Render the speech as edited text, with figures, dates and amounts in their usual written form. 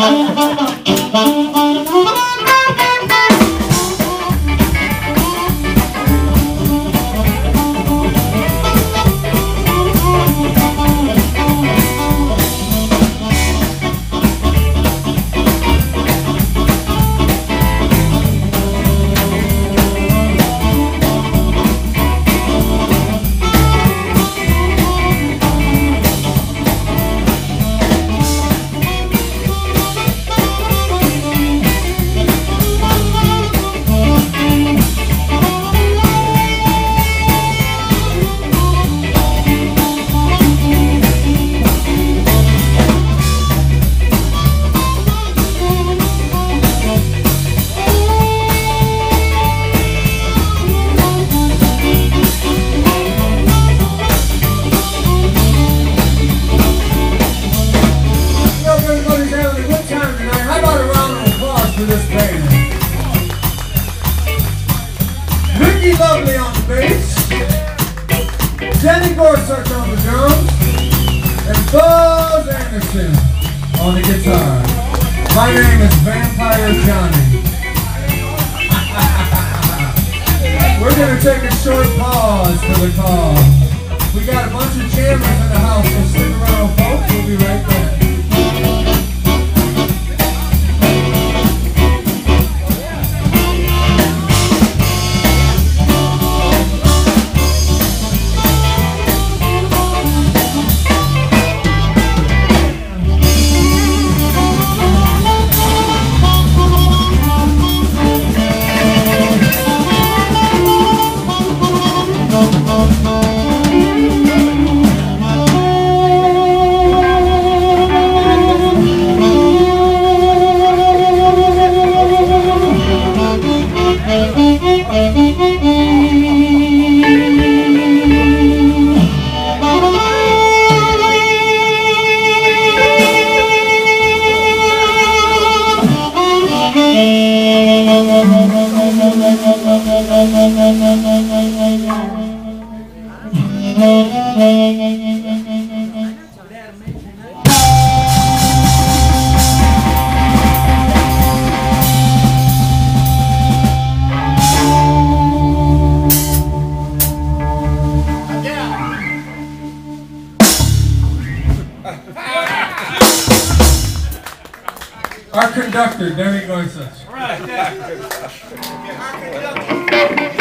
Lovely on the bass, Denny Gorsuch on the drums, and Buzz Anderson on the guitar. My name is Vampire Johnny. We're going to take a short pause for the call. We got a bunch of jammers in the house, so stick around folks, we'll be right back. Our conductor, Denny Gorsuch. All right. Our conductor.